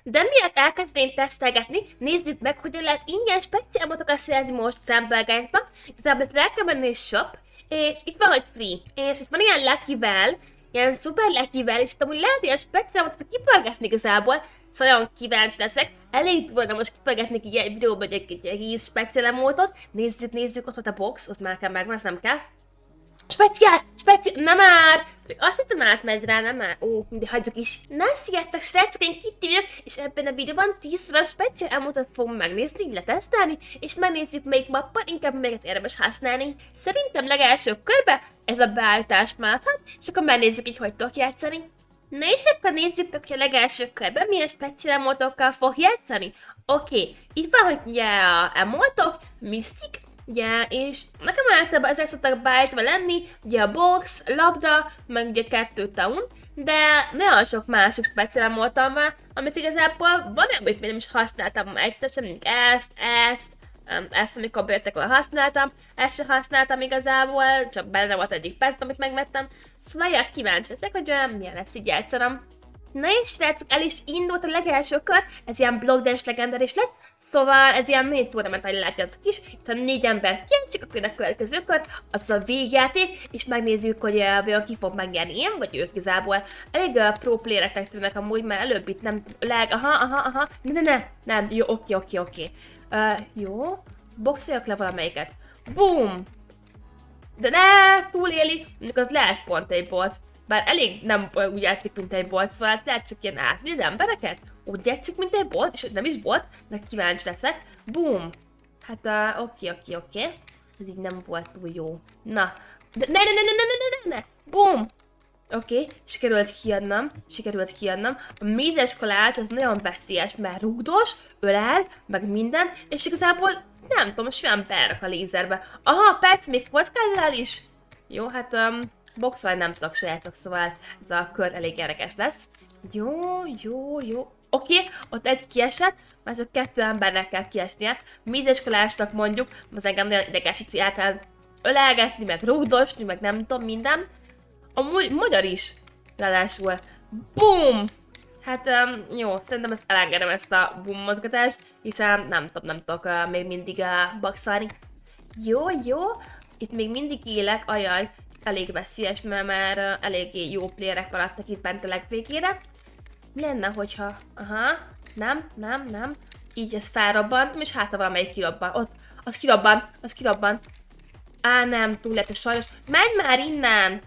De miatt elkezdeném tesztelgetni, nézzük meg, hogyan lehet ingyen speciálmotokat szerezni most Sample Guide-ba. Igazából rá kell menni shop, és itt van, hogy free. És itt van ilyen Lucky-vel, ilyen szuper Lucky-vel, és itt amúgy lehet ilyen speciálmotokat kipörgetni igazából. Szóval nagyon kíváncsi leszek. Elég volna most kipörgetni egy videóba egy egész speciálmotot. Nézzük, ott volt a box, ott már kell megvan, azt nem kell. Speciál! Nem már! Azt hittem átmegy rá, nem már? Ó, mindig hagyjuk is. Na, sziasztok, srácok, én Kitty vagyok, és ebben a videóban 10-szoros speciál elmutat fogom megnézni, letesztelni, és megnézzük, melyik mappa inkább melyiket érdemes használni. Szerintem legelső körbe ez a beállítást máthat, és akkor megnézzük így, hogy tudok játszani. Na és akkor nézzük meg, hogy a legelső körben milyen speciál emotokkal fog játszani. Oké, itt van, hogy ugye a emotok, Mystic, ugye, és nekem általában ezek szoktak beállítva lenni, ugye a box, labda, meg ugye 2 town, de nagyon sok másik speciál emotom van, amit igazából van, amit még nem is használtam egyszer sem, mint ezt, amikor bértekor használtam, ezt sem használtam igazából, csak benne volt egyik perc, amit megvettem, szóval kíváncsi leszek, hogy milyen lesz így játszanom. Na és srácok, el is indult a legelső kör, ez ilyen blockdash legendaris lesz, szóval ez ilyen mini tournament, ahogy látjátok is, itt ha 4 ember kiesik, akkor a következő kör, az a végjáték, és megnézzük, hogy vajon ki fog megnyerni, én vagy ők igazából. Elég pro playereknek tűnnek amúgy, mert előbb itt nem nem, jó, oké. Jó, boxoljak le valamelyiket. Boom! De ne, túléli, mondjuk az lehet pont egy bot. Bár elég nem úgy játszik, mint egy bot, szóval lehet csak ilyen átvigy az embereket. Úgy játszik, mint egy bot, és hogy nem is bot, de kíváncsi leszek. Boom! Hát oké. Ez így nem volt túl jó. Na, de ne! Boom! Oké, sikerült kiadnom. A mézes kalács az nagyon veszélyes, mert rugdos, ölel, meg minden, és igazából nem tudom, simán berak a lézerbe. Aha, persze, még kockázál is. Jó, hát boxolni nem tudok, srácok, szóval ez a kör elég érdekes lesz. Jó. Oké, ott egy kiesett, már csak 2 embernek kell kiesnie. Mézes kalácsnak mondjuk, az engem nagyon idegesít, hogy el kell ölelgetni, meg rugdosni, meg nem tudom, minden. Amúgy magyar is, ráadásul. Boom! Hát jó, szerintem ezt elengedem, ezt a boom mozgatást, hiszen nem tudok még mindig boxolni. Jó, itt még mindig élek, ajaj, elég veszélyes, mert már eléggé jó playerek maradtak itt bent a legvégére. Mi lenne, hogyha... Aha, nem. Így ez felrobbantom, és hát ha valamelyik kirobban. Ott, az kirobban. Á, nem, túl lett, sajnos. Menj már innen!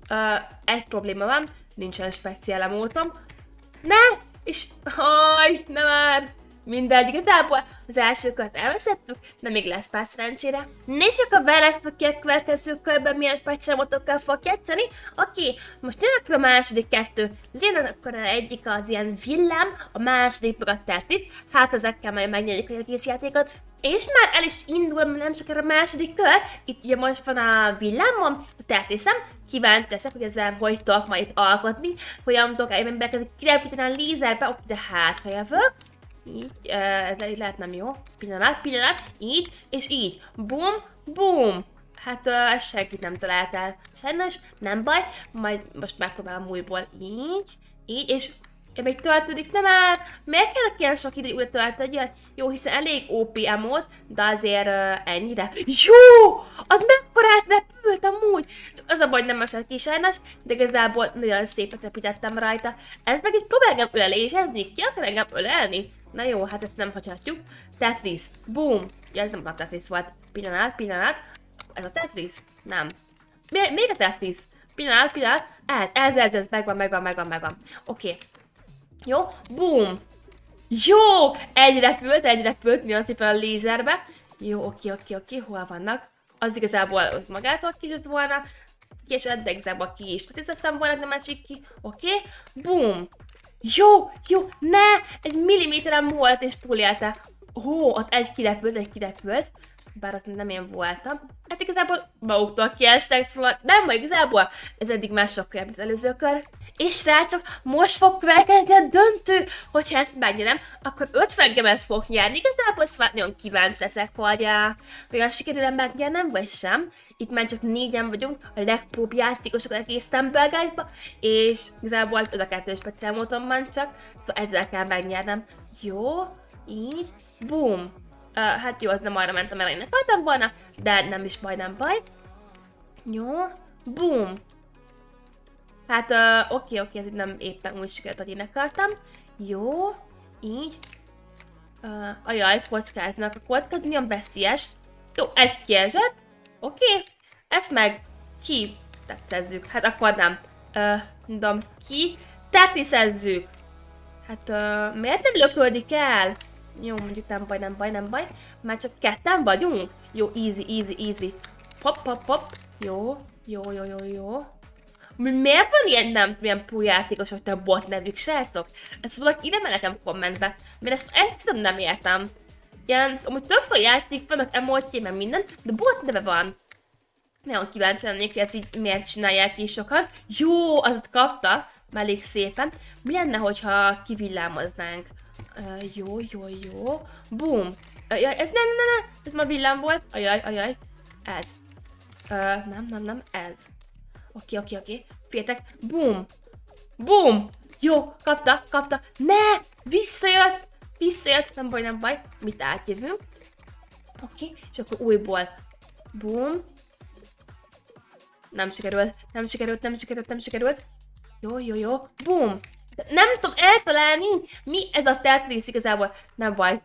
Egy probléma van, nincsen speciál emótom. Ne! És... Haj, ne már! Mindegy, igazából az első kört elveszettük, de még lesz pár szerencsére. És akkor választok ki a következő körben milyen speciálmotokkal fog játszani. Oké, most jön akkor a második 2. Legyen akkor az egyik az ilyen villám, a második meg a Tetris. Hát ezekkel majd megnyerjük az egész játékot. És már el is indul, nem csak a második kör. Itt ugye most van a villámom, a Tetrisem. Kíváncsi leszek, hogy ezzel hogy tudok majd itt alkotni. Hogyan tudok elkezdeni kirepíteni a lézerbe, ott ide hátra jövök. Így, ez így lehet nem jó. Pillanat, így, és így. Boom. Hát ezt senkit nem találtál. Sajnos, nem baj, majd most megpróbálom újból. Így, és még töltődik, nem áll. Miért kell ilyen sok idő újra töltődjön? Jó, hiszen elég OP emót, de azért ennyire. Jó! Az mekkorát repült amúgy! Csak az a baj, nem esett ki sajnos, de igazából nagyon szépet repítettem rajta. Ez meg itt próbál engem ölelésezni, ki akar engem ölelni? Na jó, hát ezt nem hagyhatjuk. Tetris. Boom. Ja, ez nem a Tetris volt. Pillanat. Ez a Tetris? Nem. Még a Tetris? Pillanat. Ez megvan. Oké. Jó. Boom. Jó! Egy repült, nagyon szépen a lézerbe. Jó, oké. Hol vannak? Az igazából az magától kisett volna. Kiesett, de igazából ki is. Tehát ez volna, nem esik ki. Oké. Boom. Jó, ne! Egy milliméteren volt és túlélte. Ott egy kirepült. Bár azt nem én voltam. Hát igazából maguktól kiestek, szóval nem, igazából ez eddig már sokkal jobb az előző kör. És srácok, most fog következni a döntő, hogyha ezt megnyerem, akkor 50 gemet fogok nyerni. Igazából szóval nagyon kíváncsi leszek, hogy olyan sikerül megnyernem, vagy sem. Itt már csak 4-en vagyunk, a legpróbb játékosok egész Temple Guide-ba, és igazából az a 2 speciál módon van csak, szóval ezzel kell megnyernem. Jó, így, boom. Hát jó, az nem arra mentem, mert én akartam volna, de nem is baj, nem baj. Jó, boom. Hát oké, ez itt nem éppen úgy sikerült, hogy én akartam. Jó, így. Ajaj, kockáznak. A kockáz nagyon veszélyes. Jó, egy kiesett. Oké. Ezt meg ki tetszezzük. Hát akkor nem. Mondom, ki tetiszezzük. Hát miért nem lököldik el? Jó, mondjuk nem baj. Már csak 2-en vagyunk. Jó, easy. Hop. Jó. Miért van ilyen, nem tudom, ilyen pro játékosok, te bot nevük, srácok? Ezt valaki ide meg nekem kommentbe, mert ezt egyszerűen nem értem. Ilyen, amúgy tök a játék, vannak emotjai, meg minden, de bot neve van. Nagyon kíváncsi lennék, hogy ezt így miért csinálják is sokan. Jó, azot kapta, elég szépen. Mi lenne, hogyha kivillámoznánk? Jó. Boom. Ajaj, ez nem, ez ma villám volt. Ajaj. Ez. Nem, ez. Oké. Féltek. Boom. Jó, kapta. Ne! Visszajött. Nem baj. Mit átjövünk. Oké, és akkor újból. Boom. Nem sikerült. Jó. Boom. Nem tudom eltalálni. Mi ez a Tetris igazából? Nem baj.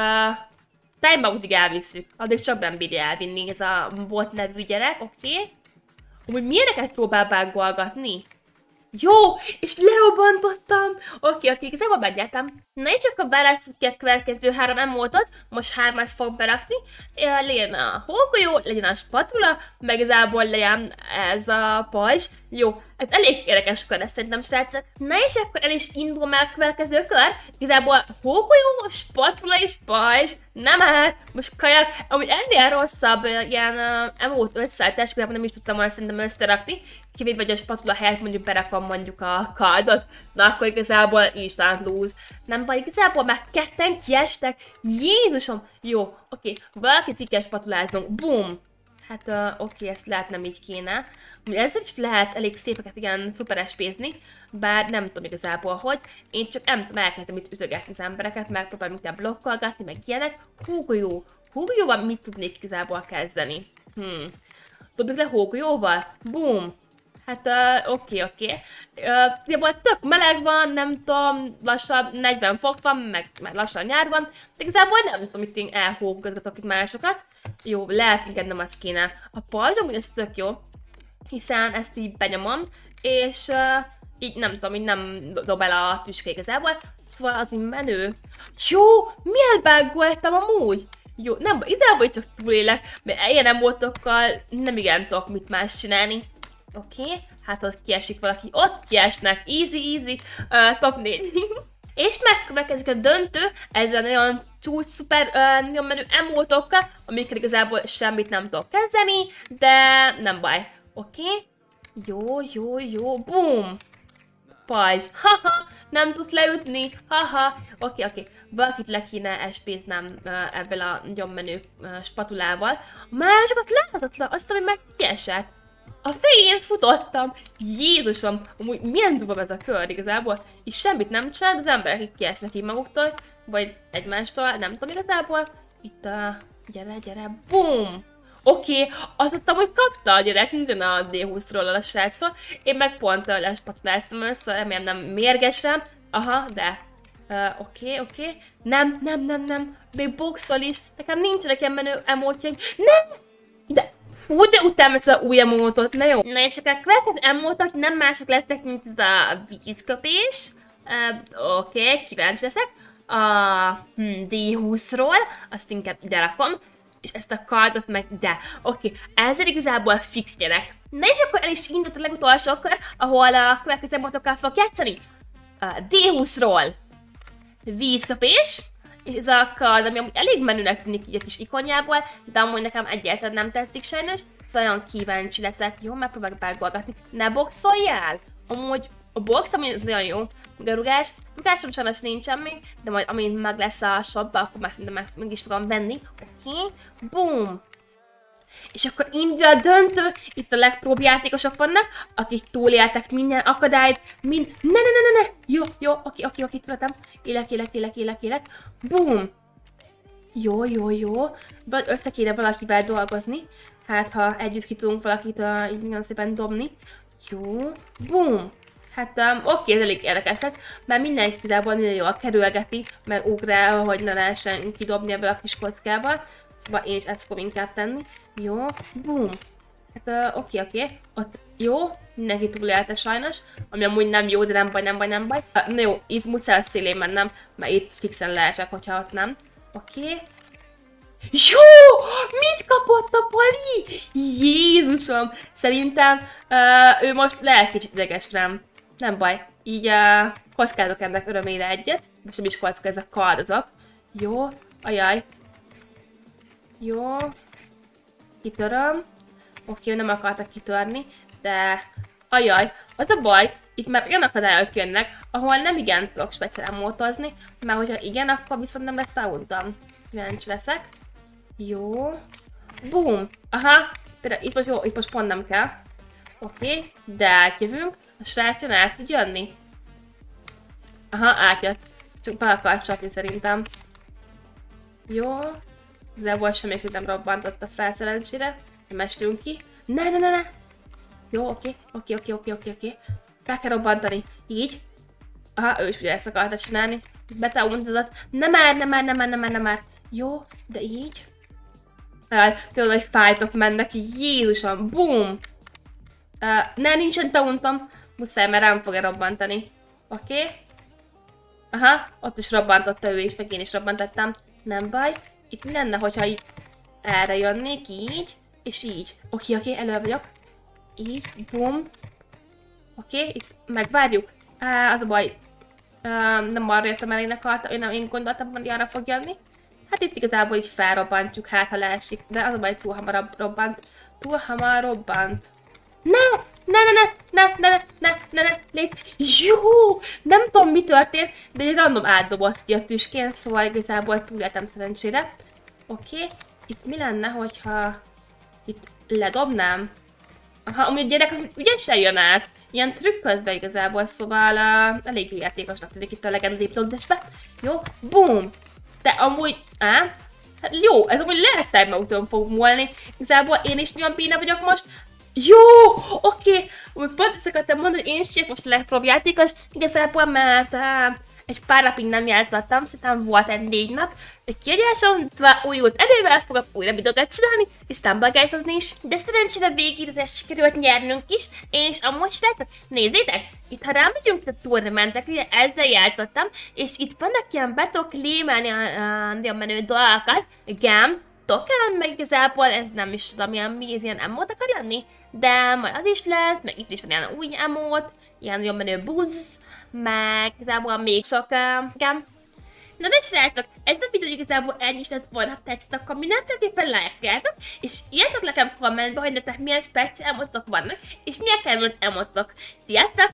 Timeoutig elvisszük. Addig csak nem bírja elvinni ez a bot nevű gyerek, oké? Úgy milyeneket próbál bágolgatni? Jó, és lerobbantottam! Oké, igazából megnyertem. Na és akkor berásszuk ki a következő 3 emótot, most 3-at fog berakni. Legyen a hógolyó, legyen a spatula, meg igazából legyen ez a pajzs. Jó, ez elég érdekes kör lesz szerintem, srácok. Na és akkor el is indul már a következő kör. Igazából hógolyó, spatula és pajzs. Nem hát, most kajak. Amúgy ennél rosszabb ilyen emót összeállítás, igazából nem is tudtam volna szerintem összerakni. Kivéve, hogy a spatula helyett mondjuk berakom mondjuk a kardot, na akkor igazából instant lose. Nem baj, igazából már 2-en kiestek. Jézusom! Jó, oké, valakit ki kell spatuláznunk. Boom! Hát oké, ezt lehet nem így kéne. Ezzel is lehet elég szépeket igen szuper SP-zni, bár nem tudom igazából hogy. Én csak nem tudom, elkezdem itt ütögetni az embereket, megpróbálom itt blokkolgatni, meg ilyenek. Hógolyó! Hógolyóval mit tudnék igazából kezdeni? Dobjuk le hógolyóval? Boom! Hát oké. Igazából tök meleg van, nem tudom, lassan 40 fok van, meg már lassan nyár van, de igazából nem tudom, itt én elhógozgatok itt másokat. Jó, lehet inkább nem az kéne. A pajzs amúgy ez tök jó, hiszen ezt így benyomom, és így nem tudom, így nem dob el a tüske igazából, szóval az így menő. Jó, miért bágoltam amúgy? Jó, nem, igazából csak túlélek, mert ilyen emótokkal nem igen tudok mit más csinálni. Oké, hát ott kiesik valaki, ott kiesnek, easy, top 4. És megkövetkezik a döntő ezzel nagyon csúcs, szuper, nagyon menő emótokkal, amikkel igazából semmit nem tudok kezdeni, de nem baj. Oké, jó, boom! Pajzs, haha, nem tudsz leütni, haha, oké. Valakit le kéne SP-znem ebből a nagyon menő spatulával. A másokat láthatatlan, azt ami meg kiesett. A fején futottam! Jézusom! Amúgy milyen durva ez a kör igazából? És semmit nem csinál, az emberek itt kiesnek így maguktól, vagy egymástól, nem tudom igazából. Itt a... Gyere, boom! Oké, azt tudtam, hogy kapta a gyerek, minden a D20-ról a srácról. Én meg pont lespatuláztam össze, remélem nem mérges rám. Aha, de... Oké. Nem. Még boxol is. Nekem nincsenek ilyen menő emótjaim. Nem! De... Hú, de utálom ezt a új emótot, na jó. Na és akkor a következő emótok nem mások lesznek, mint ez a vízköpés. Oké, kíváncsi leszek. A D20-ról, azt inkább ide rakom. És ezt a kardot meg ide. Oké, ezzel igazából fix gyerek. Na és akkor el is indult a legutolsó kör, ahol a következő emótokkal fog játszani. A D20-ról vízköpés. És ez a kard, ami amúgy elég menőnek tűnik így a kis ikonjából, de amúgy nekem egyáltalán nem tetszik sajnos, szóval olyan kíváncsi leszek. Jó, megpróbálok bágolgatni. Ne boxoljál! Amúgy A box, ami nagyon jó. De a rugásom sajnos nincsen még, de majd amint meg lesz a shopba, akkor már szerintem meg is fogom venni. Oké, boom! És akkor indul a döntő, itt a legpróbb játékosok vannak, akik túléltek minden akadályt, ne! Jó, oké, tudtam. Élek. Boom! Jó. Össze kéne valakivel dolgozni. Hát, ha együtt ki tudunk valakit így nagyon szépen dobni. Jó. Boom! Hát oké, ez elég érdekes lesz, mert mindenki igazából nagyon jól kerülgeti, meg ugrál, hogy ne lehessen kidobni ebből a kis kockával. Szóval én is ezt fogom inkább tenni. Jó. Boom! Hát oké. Ott jó, mindenki túlélte sajnos, ami amúgy nem jó, de nem baj. Na jó, itt muszáj a szélén mennem, mert itt fixen leesek, hogyha ott nem. Oké. Jó! Mit kapott a Pali? Jézusom! Szerintem ő most lehet kicsit ideges rám. Nem baj. Így kockázok ennek örömére egyet. Most nem is kocka, ez a kardozok. Jó. Ajaj. Jó. Kitöröm. Oké, nem akartak kitörni, de ajaj, az a baj, itt már olyan akadályok jönnek, ahol nem igen tudok speciál mótozni, mert hogyha igen, akkor viszont nem lesz tauntam. Kíváncsi leszek. Jó. Boom! Aha, például itt most jó, itt most pont nem kell. Oké, de átjövünk. A srác jön, át tud jönni. Aha, átjött. Csak be akart csapni szerintem. Jó. Igazából semmit nem robbantotta fel szerencsére. Nem estünk ki. Ne! Jó, oké. Fel kell robbantani. Így. Aha, ő is ugye ezt akarta csinálni. Betauntozott. Nem már. Jó, de így. Tényleg, hogy fájtok mennek. Jézusom, boom! Nincsen tauntom. Muszáj, mert rám fog-e robbantani. Oké. Aha, ott is robbantotta ő is, meg én is robbantottam. Nem baj. Itt mi lenne, hogyha így erre jönnék, így, és így. Oké, elő vagyok. Így, boom. Oké, itt megvárjuk. Az a baj. Nem arra jöttem el, én gondoltam, hogy arra fog jönni. Hát itt igazából így felrobbantjuk, hát ha leesik. De az a baj, túl hamar robbant. Ne, légy. Jó! Nem tudom, mi történt, de egy random átdobott ki a tüskén, szóval igazából túléltem szerencsére. Oké, itt mi lenne, hogyha itt ledobnám? Aha, amúgy a gyerek ügyesen jön át. Ilyen trükközve igazából, szóval elég jó játékosnak tűnik itt a legendai blogdesbe. Jó, boom! De amúgy, hát jó, ez amúgy lehet time úton fog múlni. Igazából én is nagyon béna vagyok most. Jó, oké. Úgy pont ezt akartam mondani, hogy én is csak most a legjobb játékos. Igazából, mert egy pár napig nem játszottam, szerintem volt egy 4 nap. Egy kiadásom, szóval újult erővel fogok újra videókat csinálni, és tambagájszozni is. De szerencsére végig sikerült nyernünk is, és amúgy srácok, nézzétek! Itt ha rámegyünk itt a turnamentekre, ezzel játszottam, és itt vannak ilyen be tudok lémelni a menő dolgokat, token, meg igazából ez nem is tudom, ez ilyen emót akar lenni, de majd az is lesz, meg itt is van ilyen új emót, ilyen nagyon menő buzz, meg igazából még sok, Na de srácok, ez a videó igazából ennyi is lett volna, ha tetszett, akkor mindenféleképpen lájkoljátok, és írjátok nekem kommentbe, hogy nektek milyen speciál emotok vannak, és milyen kedvenc emotok. Sziasztok!